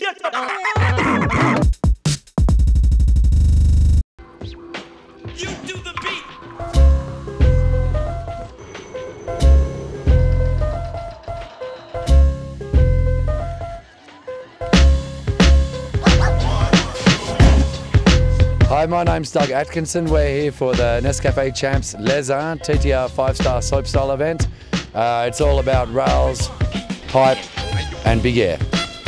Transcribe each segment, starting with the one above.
You do the beat. Hi, my name's Doug Atkinson. We're here for the Nescafe Champs Leysin TTR 5-star slopestyle event. It's all about rails, pipe and big air.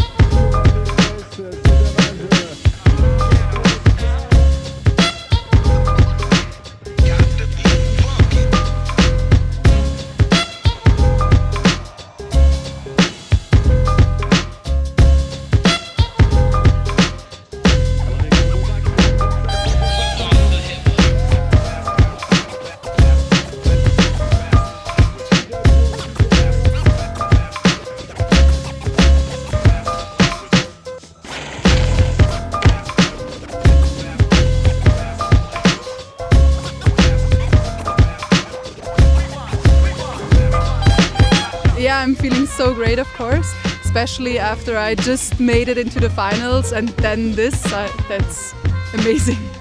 Yeah, I'm feeling so great, of course, especially after I just made it into the finals and then this, that's amazing.